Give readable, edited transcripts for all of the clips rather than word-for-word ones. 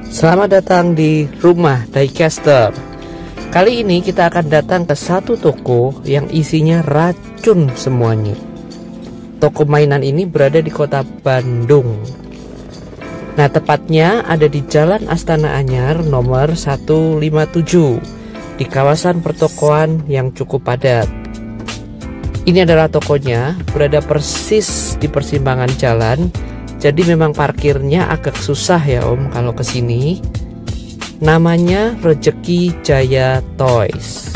Selamat datang di rumah Diecaster. Kali ini kita akan datang ke satu toko yang isinya racun semuanya. Toko mainan ini berada di kota Bandung. Nah, tepatnya ada di Jalan Astana Anyar nomor 157 di kawasan pertokoan yang cukup padat. Ini adalah tokonya, berada persis di persimpangan jalan. Jadi memang parkirnya agak susah ya Om kalau kesini. Namanya Rezeki Jaya Toys.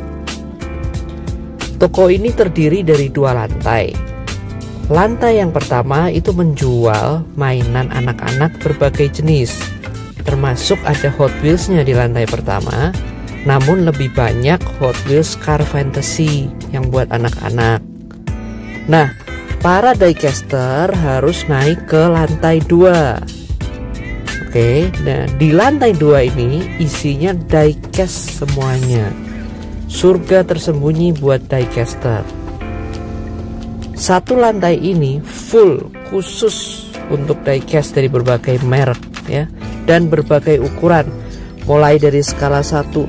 Toko ini terdiri dari 2 lantai. Lantai yang pertama itu menjual mainan anak-anak berbagai jenis. Termasuk ada Hot Wheels-nya di lantai pertama. Namun lebih banyak Hot Wheels Car Fantasy yang buat anak-anak. Nah, para Diecaster harus naik ke lantai 2. Oke, nah di lantai 2 ini isinya diecast semuanya. Surga tersembunyi buat Diecaster. Satu lantai ini full khusus untuk diecast dari berbagai merek ya, dan berbagai ukuran. Mulai dari skala 164,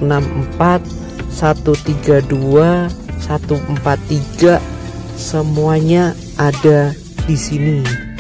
132, 143, semuanya ada di sini.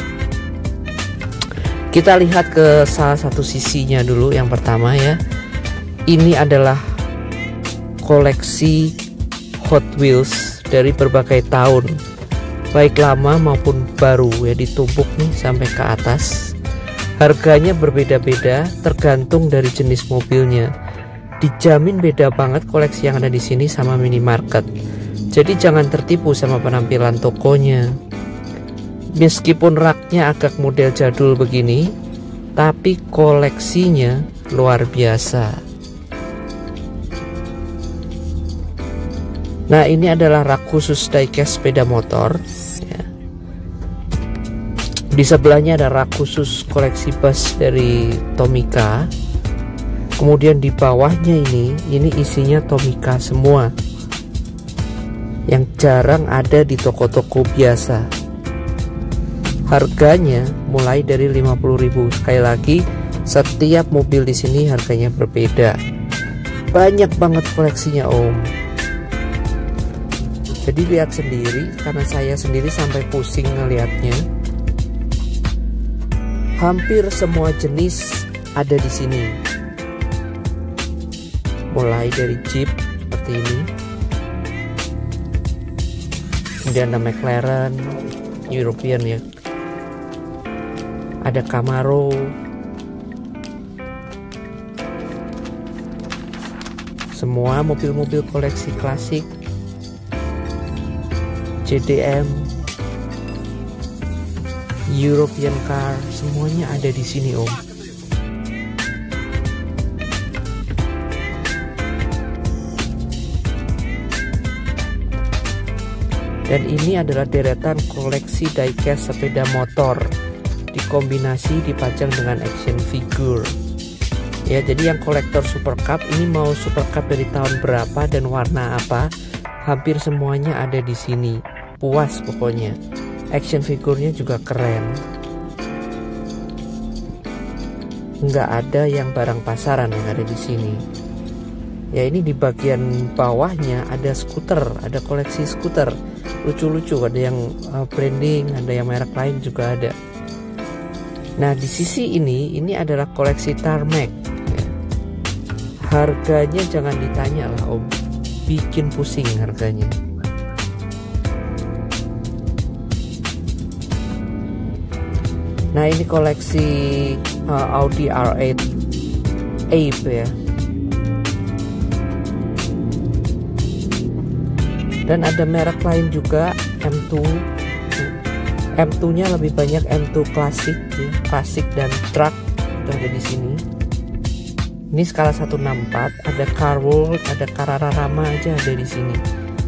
Kita lihat ke salah satu sisinya dulu. Yang pertama ya, ini adalah koleksi Hot Wheels dari berbagai tahun, baik lama maupun baru ya, ditumpuk nih sampai ke atas. Harganya berbeda-beda tergantung dari jenis mobilnya. Dijamin beda banget koleksi yang ada di sini sama minimarket. Jadi jangan tertipu sama penampilan tokonya. Meskipun raknya agak model jadul begini, tapi koleksinya luar biasa. Nah, ini adalah rak khusus diecast sepeda motor ya. Di sebelahnya ada rak khusus koleksi bus dari Tomica. Kemudian di bawahnya ini isinya Tomica semua, yang jarang ada di toko-toko biasa. Harganya mulai dari 50.000. Sekali lagi, setiap mobil di sini harganya berbeda. Banyak banget koleksinya Om. Jadi lihat sendiri, karena saya sendiri sampai pusing ngelihatnya. Hampir semua jenis ada di sini. Mulai dari Jeep seperti ini. Kemudian ada McLaren, European ya. Ada Camaro. Semua mobil-mobil koleksi klasik. JDM, European car, semuanya ada di sini Om. Dan ini adalah deretan koleksi diecast sepeda motor, dikombinasi dipajang dengan action figure. Ya, jadi yang kolektor Super Cup ini mau Super Cup dari tahun berapa dan warna apa, hampir semuanya ada di sini. Puas pokoknya. Action figurnya juga keren. Nggak ada yang barang pasaran yang ada di sini. Ya, ini di bagian bawahnya ada skuter, ada koleksi skuter. Lucu-lucu, ada yang branding, ada yang merek lain juga ada. Nah, di sisi ini adalah koleksi Tarmac ya. Harganya jangan ditanya lah Om, bikin pusing harganya. Nah, ini koleksi Audi R8 Ape ya. Dan ada merek lain juga, M2. M2-nya lebih banyak M2 klasik ya, klasik dan truck udah ada di sini. Ini skala 164, ada Car World, ada Carrarama aja ada di sini.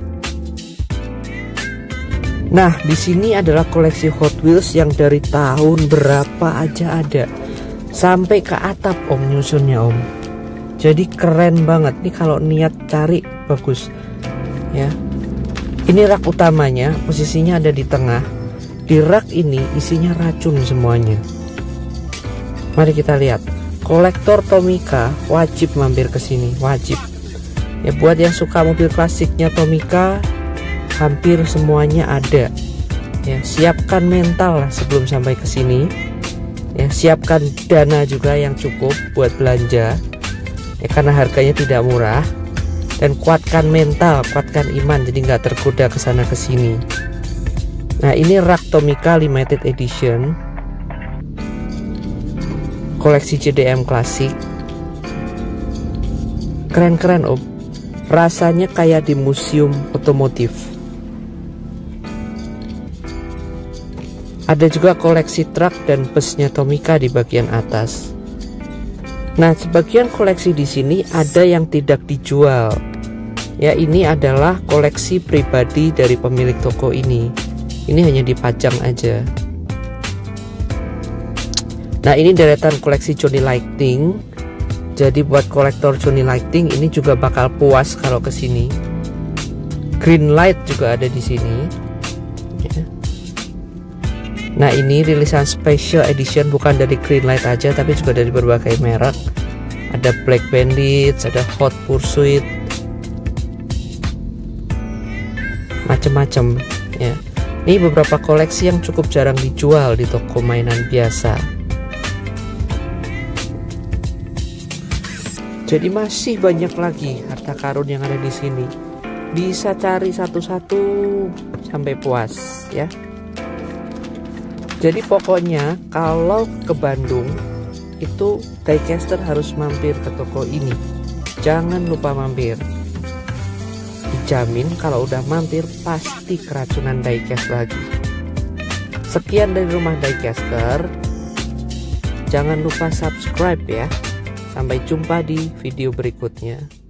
Nah, di sini adalah koleksi Hot Wheels yang dari tahun berapa aja ada. Sampai ke atap Om nyusunnya Om. Jadi keren banget. Nih kalau niat cari bagus. Ya. Ini rak utamanya, posisinya ada di tengah. Di rak ini isinya racun semuanya. Mari kita lihat. kolektor Tomica wajib mampir ke sini, wajib. Ya, buat yang suka mobil klasiknya Tomica, hampir semuanya ada. Ya, siapkan mental lah sebelum sampai ke sini. Ya, siapkan dana juga yang cukup buat belanja. Ya, karena harganya tidak murah. Dan kuatkan mental, kuatkan iman, jadi nggak tergoda ke sana ke sini. Nah, ini rak Tomica limited edition, koleksi JDM klasik. Keren-keren Om, rasanya kayak di museum otomotif. Ada juga koleksi truk dan busnya Tomica di bagian atas. Nah, sebagian koleksi di sini ada yang tidak dijual. Ya, ini adalah koleksi pribadi dari pemilik toko ini. Ini hanya dipajang aja. Nah, ini deretan koleksi Johnny Lighting. Jadi buat kolektor Johnny Lighting ini juga bakal puas kalau ke sini. Green Light juga ada di sini. Ya. Nah, ini rilisan special edition, bukan dari Green Light aja tapi juga dari berbagai merek. Ada Black Bandit, ada Hot Pursuit, macem-macem ya. Ini beberapa koleksi yang cukup jarang dijual di toko mainan biasa. Jadi masih banyak lagi harta karun yang ada di sini. Bisa cari satu-satu sampai puas ya. Jadi pokoknya kalau ke Bandung itu diecaster harus mampir ke toko ini. Jangan lupa mampir. Dijamin kalau udah mampir pasti keracunan diecast lagi. Sekian dari rumah diecaster. Jangan lupa subscribe ya. Sampai jumpa di video berikutnya.